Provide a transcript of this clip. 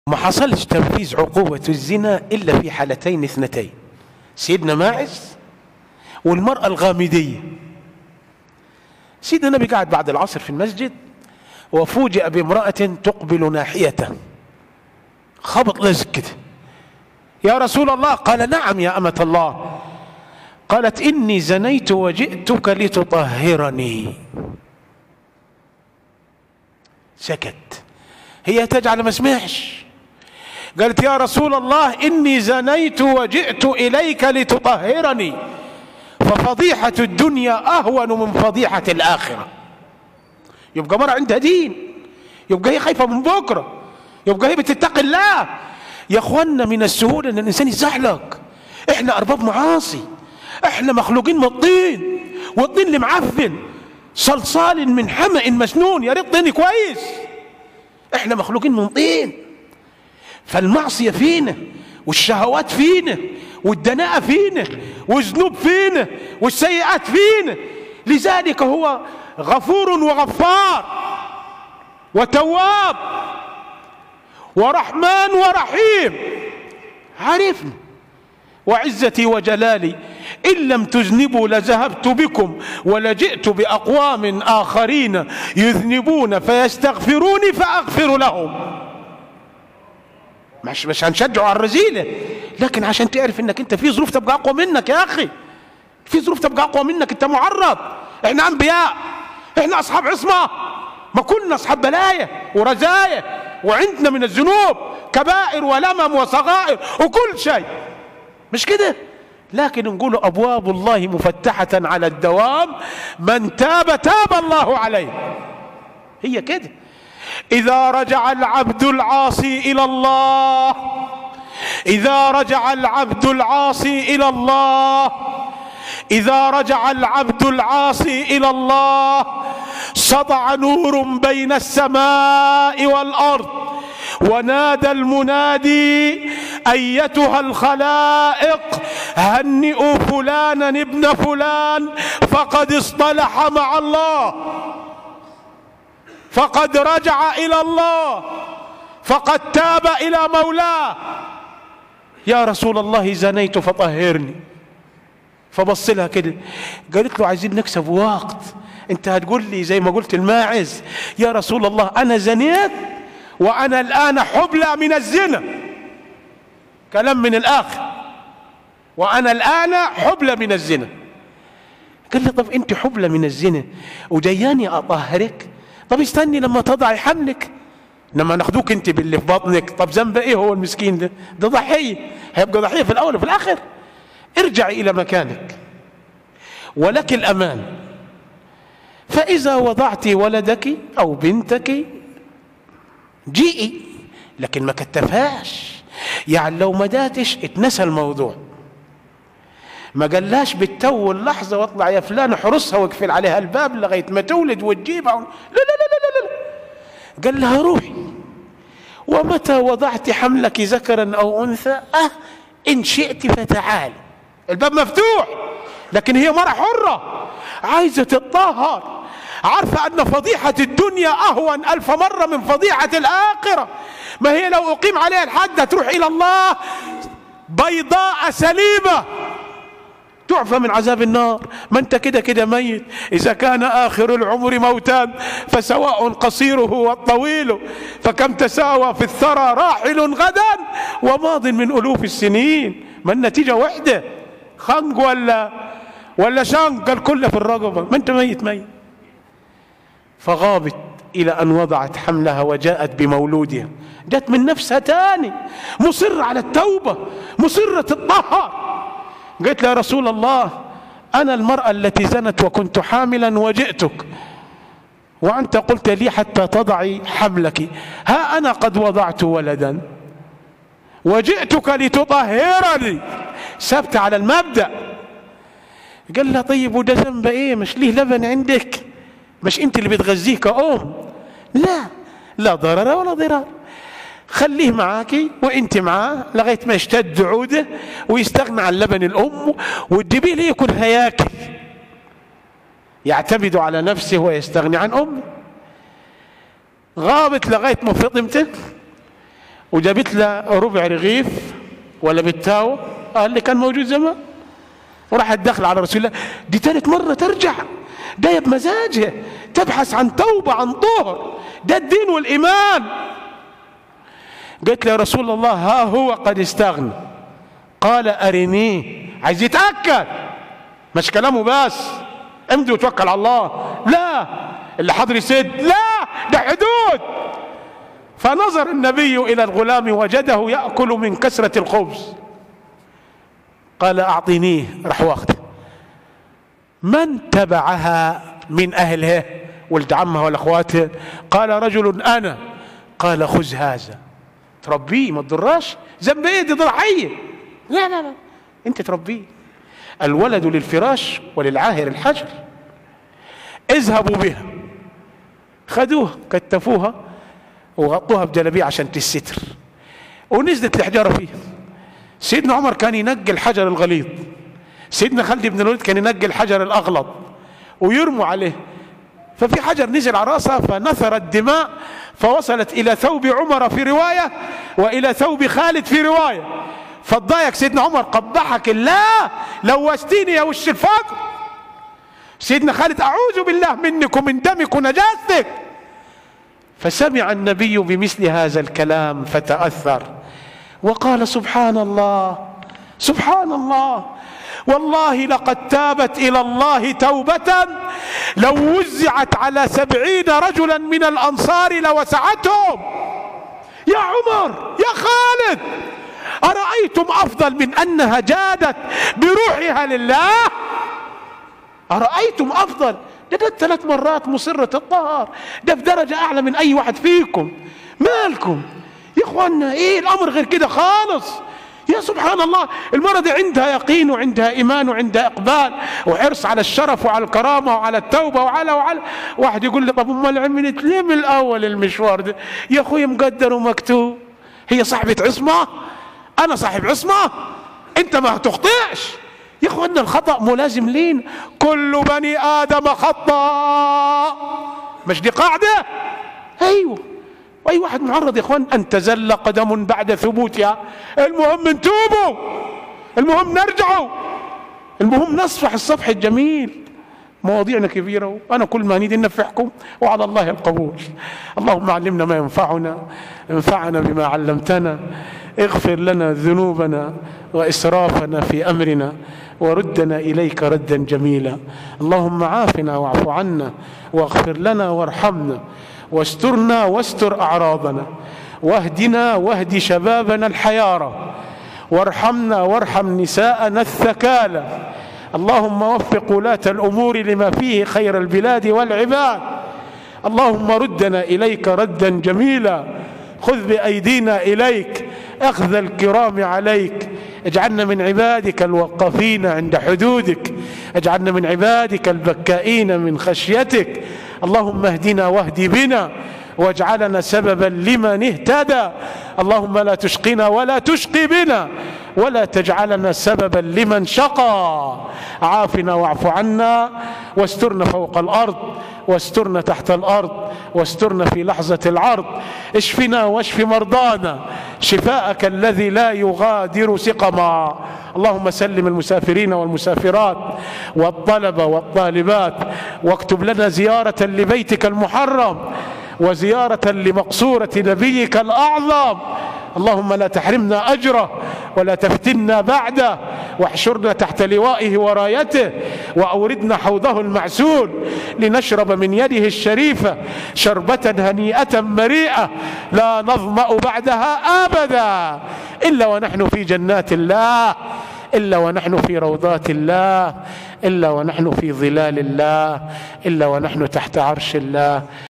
ما حصلش تنفيذ عقوبة الزنا إلا في حالتين اثنتين: سيدنا ماعز والمرأة الغامدية. سيدنا النبي قاعد بعد العصر في المسجد وفوجئ بامرأة تقبل ناحيته، خبط لزق كده: يا رسول الله. قال: نعم يا أمة الله. قالت: إني زنيت وجئتك لتطهرني. سكت، هي تجعل ما سمعش. قالت: يا رسول الله إني زنيت وجئت إليك لتطهرني. ففضيحة الدنيا أهون من فضيحة الآخرة. يبقى مرة عندها دين، يبقى هي خايفة من بكرة، يبقى هي بتتقي الله. يا اخوانا من السهولة ان الانسان يزحلق. احنا ارباب معاصي، احنا مخلوقين من الطين، والطين اللي معفن صلصال من حمأ مسنون. يا ريت طيني كويس. احنا مخلوقين من طين، فالمعصية فينا، والشهوات فينا، والدناءة فينا، والذنوب فينا، والسيئات فينا. لذلك هو غفور وغفار وتواب ورحمن ورحيم. عرفنا: وعزتي وجلالي إن لم تذنبوا لذهبت بكم ولجئت بأقوام آخرين يذنبون فيستغفروني فأغفر لهم. مش هنشجعوا على الرذيلة، لكن عشان تعرف انك انت في ظروف تبقى اقوى منك. يا اخي في ظروف تبقى اقوى منك، انت معرض. احنا انبياء، احنا اصحاب عصمة، ما كنا اصحاب بلايا ورزايا، وعندنا من الذنوب كبائر ولمم وصغائر وكل شيء، مش كده؟ لكن نقول ابواب الله مفتحة على الدوام، من تاب تاب الله عليه. هي كده. إذا رجع العبد العاصي إلى الله، إذا رجع العبد العاصي إلى الله، إذا رجع العبد العاصي إلى الله سطع نور بين السماء والأرض، ونادى المنادي: أيتها الخلائق هنئوا فلانا ابن فلان فقد اصطلح مع الله، فقد رجع إلى الله، فقد تاب إلى مولاه. يا رسول الله زنيت فطهرني. فبص لها كده، قالت له: عايزين نكسب وقت، انت هتقول لي زي ما قلت الماعز: يا رسول الله انا زنيت وانا الان حبلى من الزنا. كلام من الاخر: وانا الان حبلى من الزنا. قال لي: طب انت حبلى من الزنا وجياني اطهرك؟ طب استني لما تضعي حملك، لما ناخدوك انت باللي في بطنك. طب ذنب ايه هو المسكين ده؟ ده ضحيه، هيبقى ضحيه في الاول وفي الاخر. ارجعي الى مكانك ولك الامان. فاذا وضعت ولدك او بنتك جيئي، لكن ما كتفهاش. يعني لو ما داتش اتنسى الموضوع، ما قالهاش بالتو اللحظه واطلع يا فلان احرسها واقفل عليها الباب لغايه ما تولد وتجيبها. لا لا لا لا لا، قال لها: روحي، ومتى وضعت حملك ذكرا او انثى ان شئت فتعالي. الباب مفتوح، لكن هي مرة حرة عايزة تتطهر، عارفة ان فضيحة الدنيا اهون 1000 مرة من فضيحة الاخرة. ما هي لو اقيم عليها الحد هتروح الى الله بيضاء سليمة تعفى من عذاب النار. ما انت كده كده ميت. اذا كان اخر العمر موتا فسواء قصيره والطويل، فكم تساوى في الثرى راحل غدا وماض من الوف السنين. ما النتيجة وحدة، خنق ولا شنق، الكل في الرقبة. ما انت ميت ميت. فغابت الى ان وضعت حملها وجاءت بمولودها، جت من نفسها تاني مصرة على التوبة، مصرة تطهر. قلت له: يا رسول الله أنا المرأة التي زنت وكنت حاملا وجئتك، وأنت قلت لي حتى تضعي حملك، ها أنا قد وضعت ولدا وجئتك لتطهرني. ثبت على المبدأ. قال لها: طيب وده ذنب إيه؟ مش ليه لبن عندك؟ مش أنت اللي بتغذيه كأم؟ لا ضرر ولا ضرار، خليه معاكي وانت معاه لغايه ما يشتد عوده ويستغنى عن لبن الام، وتجيبيه ليه يكون هياكل، يعتمد على نفسه ويستغني عن امه. غابت لغايه ما فطمت وجابت له ربع رغيف ولا بالتاو اللي كان موجود زمان، وراحت داخله على رسول الله. دي ثالث مره ترجع، ده بمزاجها تبحث عن توبه عن طهر، ده الدين والايمان. قالت له يا رسول الله ها هو قد استغنى. قال ارنيه، عايز يتاكد، مش كلامه بس امضي وتوكل على الله، لا اللي حاضر يسد، لا ده حدود. فنظر النبي الى الغلام وجده ياكل من كسره الخبز، قال اعطينيه، راح واخده. من تبعها من اهلها، ولد عمها ولا اخواتها؟ قال رجل انا. قال خذ هذا، تربيه ما تضراش، ذنب ايه دي ضرعيه، لا لا لا انت تربيه. الولد للفراش وللعاهر الحجر. اذهبوا بها. خدوها كتفوها وغطوها بجلبيه عشان تستر، ونزلت الحجاره فيها. سيدنا عمر كان ينقي الحجر الغليظ، سيدنا خالد بن الوليد كان ينقي الحجر الاغلظ ويرموا عليه. ففي حجر نزل على راسها فنثر الدماء، فوصلت الى ثوب عمر في روايه والى ثوب خالد في روايه. فاتضايق سيدنا عمر، قبحك الله لوستيني يا وش الفقر. سيدنا خالد اعوذ بالله منك ومن دمك ونجاستك. فسمع النبي بمثل هذا الكلام فتأثر وقال سبحان الله سبحان الله، والله لقد تابت إلى الله توبة لو وزعت على 70 رجلا من الأنصار لوسعتهم. يا عمر يا خالد، أرأيتم أفضل من أنها جادت بروحها لله؟ أرأيتم أفضل؟ ده 3 مرات مصرة الطهر، ده في درجة أعلى من أي واحد فيكم. مالكم يا إخوانا؟ إيه الأمر غير كده خالص. يا سبحان الله، المرة دي عندها يقين وعندها إيمان وعندها إقبال وحرص على الشرف وعلى الكرامة وعلى التوبة وعلى واحد يقول لي طب أمال عملت ليه من الأول المشوار ده؟ يا أخوي مقدر ومكتوب. هي صاحبة عصمة، أنا صاحب عصمة، أنت ما هتخطئش. يا اخوانا الخطأ ملازم لين، كل بني آدم خطاء، مش دي قاعدة؟ ايوه، واي واحد معرض يا اخوان ان تزل قدم بعد ثبوتها. المهم نتوبوا، المهم نرجعوا، المهم نصفح الصفح الجميل. مواضيعنا كبيرة وأنا كل ما نريد ننفعكم وعلى الله القبول. اللهم علمنا ما ينفعنا، انفعنا بما علمتنا، اغفر لنا ذنوبنا وإسرافنا في أمرنا وردنا إليك ردا جميلا. اللهم عافنا واعف عنا واغفر لنا وارحمنا واسترنا واستر أعراضنا واهدنا واهد شبابنا الحيارى وارحمنا وارحم نساءنا الثكالى. اللهم وفق ولاة الأمور لما فيه خير البلاد والعباد. اللهم ردنا إليك ردا جميلا، خذ بأيدينا إليك أخذ الكرام عليك. اجعلنا من عبادك الوقافين عند حدودك، اجعلنا من عبادك البكائين من خشيتك. اللهم اهدنا واهد بنا واجعلنا سببا لمن اهتدى. اللهم لا تشقنا ولا تشقي بنا ولا تجعلنا سببا لمن شقى. عافنا واعف عنا واسترنا فوق الأرض واسترنا تحت الأرض واسترنا في لحظة العرض. اشفنا واشف مرضانا شفاءك الذي لا يغادر سقما. اللهم سلم المسافرين والمسافرات والطلبة والطالبات، واكتب لنا زيارة لبيتك المحرم وزيارة لمقصورة نبيك الأعظم. اللهم لا تحرمنا أجره ولا تفتنا بعده، واحشرنا تحت لوائه ورايته، وأوردنا حوضه المعسول لنشرب من يده الشريفة شربة هنيئة مريئة لا نظمأ بعدها أبدا إلا ونحن في جنات الله، إلا ونحن في روضات الله، إلا ونحن في ظلال الله، إلا ونحن تحت عرش الله.